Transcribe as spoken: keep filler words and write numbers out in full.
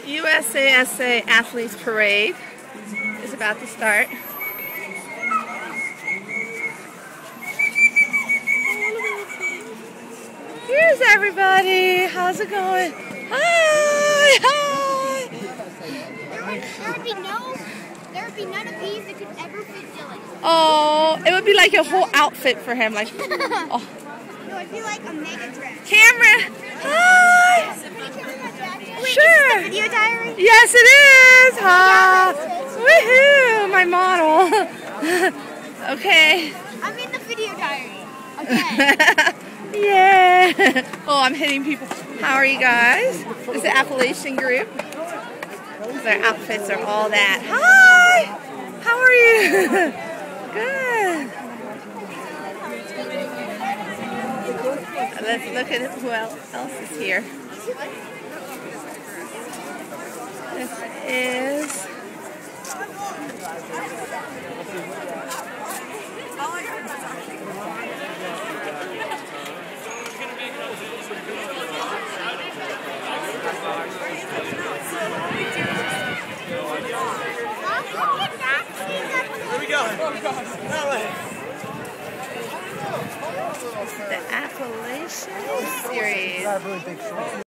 U S A S A Athletes Parade is about to start. Here's everybody. How's it going? Hi, hi. There would, there would be no, there would be none of these that could ever fit Dylan. Oh, it would be like a whole outfit for him. Like, oh. It would be like a mega dress. Camera. Hi. Wait, Sure. is this a video diary? Yes, it is. Hi. Woohoo! My model. Okay. I'm in the video diary. Okay. Yeah. Oh, I'm hitting people. How are you guys? This is the Appalalachian group. Their outfits are all that. Hi. How are you? Good. Let's look at who else is here. This is Where we going? That way. the Appalachian series.